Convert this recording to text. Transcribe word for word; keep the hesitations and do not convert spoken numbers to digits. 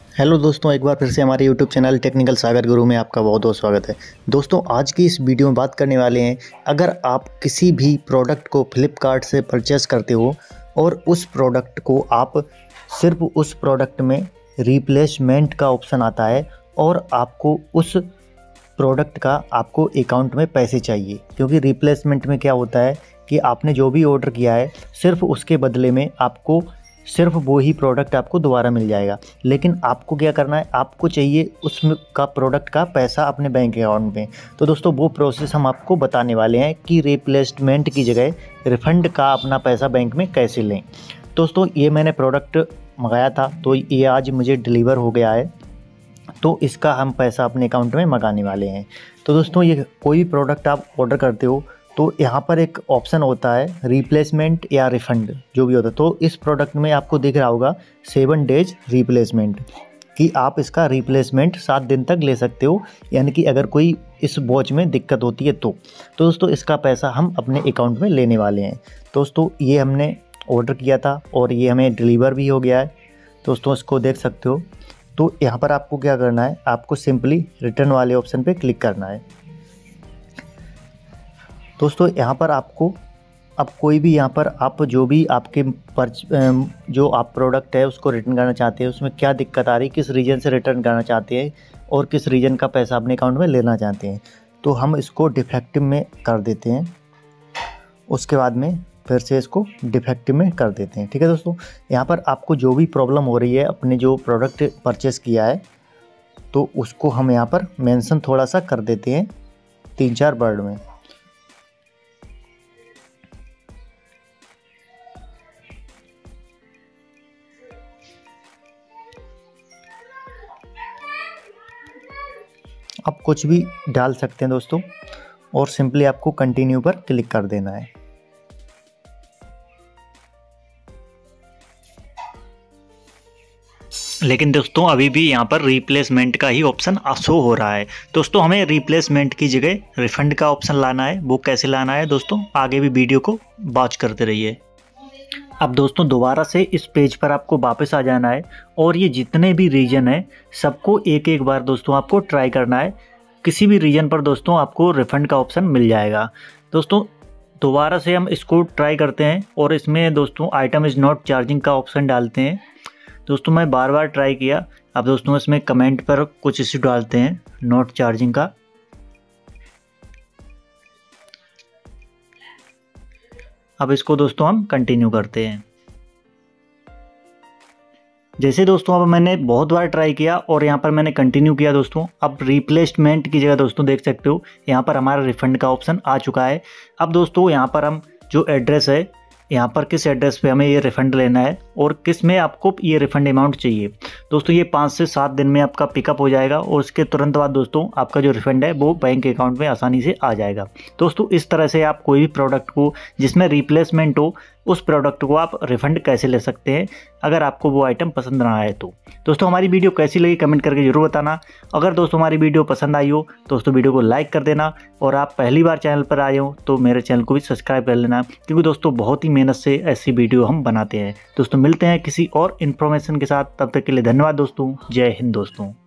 Hello दोस्तों, एक बार फिर से हमारे यूट्यूब चैनल टेक्निकल सागर गुरु में आपका बहुत बहुत स्वागत है। दोस्तों, आज की इस वीडियो में बात करने वाले हैं, अगर आप किसी भी प्रोडक्ट को फ्लिपकार्ट से परचेस करते हो और उस प्रोडक्ट को आप सिर्फ उस प्रोडक्ट में रिप्लेसमेंट का ऑप्शन आता है और आपको उस प्रोडक्ट का आपको अकाउंट में पैसे चाहिए, क्योंकि रिप्लेसमेंट में क्या होता है कि आपने जो भी ऑर्डर किया है सिर्फ उसके बदले में आपको सिर्फ वो ही प्रोडक्ट आपको दोबारा मिल जाएगा। लेकिन आपको क्या करना है, आपको चाहिए उसमें का प्रोडक्ट का पैसा अपने बैंक अकाउंट में। तो दोस्तों, वो प्रोसेस हम आपको बताने वाले हैं कि रिप्लेसमेंट की जगह रिफ़ंड का अपना पैसा बैंक में कैसे लें। दोस्तों, ये मैंने प्रोडक्ट मंगाया था, तो ये आज मुझे डिलीवर हो गया है, तो इसका हम पैसा अपने अकाउंट में मंगाने वाले हैं। तो दोस्तों, ये कोई भी प्रोडक्ट आप ऑर्डर करते हो तो यहाँ पर एक ऑप्शन होता है रिप्लेसमेंट या रिफ़ंड, जो भी होता है। तो इस प्रोडक्ट में आपको दिख रहा होगा सेवन डेज रिप्लेसमेंट, कि आप इसका रिप्लेसमेंट सात दिन तक ले सकते हो, यानी कि अगर कोई इस वॉच में दिक्कत होती है तो तो दोस्तों, इसका पैसा हम अपने अकाउंट में लेने वाले हैं। दोस्तों, ये हमने ऑर्डर किया था और ये हमें डिलीवर भी हो गया है। दोस्तों, इसको देख सकते हो। तो यहाँ पर आपको क्या करना है, आपको सिंपली रिटर्न वाले ऑप्शन पर क्लिक करना है। दोस्तों, यहाँ पर आपको अब कोई भी यहाँ पर आप जो भी आपके परच जो आप प्रोडक्ट है उसको रिटर्न करना चाहते हैं, उसमें क्या दिक्कत आ रही है, किस रीजन से रिटर्न करना चाहते हैं और किस रीजन का पैसा अपने अकाउंट में लेना चाहते हैं, तो हम इसको डिफेक्टिव में कर देते हैं। उसके बाद में फिर से इसको डिफेक्टिव में कर देते हैं। ठीक है दोस्तों, यहाँ पर आपको जो भी प्रॉब्लम हो रही है अपने जो प्रोडक्ट परचेस किया है, तो उसको हम यहाँ पर मेंशन थोड़ा सा कर देते हैं तीन चार वर्ड में। आप कुछ भी डाल सकते हैं दोस्तों, और सिंपली आपको कंटिन्यू पर क्लिक कर देना है। लेकिन दोस्तों, अभी भी यहाँ पर रिप्लेसमेंट का ही ऑप्शन शो हो रहा है। दोस्तों, हमें रिप्लेसमेंट की जगह रिफंड का ऑप्शन लाना है। वो कैसे लाना है दोस्तों, आगे भी वीडियो को वॉच करते रहिए। अब दोस्तों, दोबारा से इस पेज पर आपको वापस आ जाना है और ये जितने भी रीजन है सबको एक एक बार दोस्तों आपको ट्राई करना है। किसी भी रीजन पर दोस्तों आपको रिफ़ंड का ऑप्शन मिल जाएगा। दोस्तों, दोबारा से हम इसको ट्राई करते हैं और इसमें दोस्तों आइटम इज़ नॉट चार्जिंग का ऑप्शन डालते हैं। दोस्तों, मैं बार बार ट्राई किया। अब दोस्तों, इसमें कमेंट पर कुछ इशू डालते हैं नॉट चार्जिंग का। अब इसको दोस्तों हम कंटिन्यू करते हैं। जैसे दोस्तों, अब मैंने बहुत बार ट्राई किया और यहाँ पर मैंने कंटिन्यू किया दोस्तों। अब रिप्लेसमेंट की जगह दोस्तों देख सकते हो यहाँ पर हमारा रिफ़ंड का ऑप्शन आ चुका है। अब दोस्तों, यहाँ पर हम जो एड्रेस है, यहाँ पर किस एड्रेस पे हमें ये रिफ़ंड लेना है और किस में आपको ये रिफ़ंड अमाउंट चाहिए। दोस्तों, ये पाँच से सात दिन में आपका पिकअप हो जाएगा और उसके तुरंत बाद दोस्तों आपका जो रिफ़ंड है वो बैंक अकाउंट में आसानी से आ जाएगा। दोस्तों, इस तरह से आप कोई भी प्रोडक्ट को जिसमें रिप्लेसमेंट हो उस प्रोडक्ट को आप रिफ़ंड कैसे ले सकते हैं, अगर आपको वो आइटम पसंद ना आए तो। दोस्तों, हमारी वीडियो कैसी लगी कमेंट करके ज़रूर बताना। अगर दोस्तों हमारी वीडियो पसंद आई हो दोस्तों वीडियो को लाइक कर देना, और आप पहली बार चैनल पर आए हो तो मेरे चैनल को भी सब्सक्राइब कर लेना, क्योंकि दोस्तों बहुत ही मेहनत से ऐसी वीडियो हम बनाते हैं। दोस्तों, मिलते हैं किसी और इन्फॉर्मेशन के साथ, तब तक के लिए धन्यवाद दोस्तों। जय हिंद दोस्तों।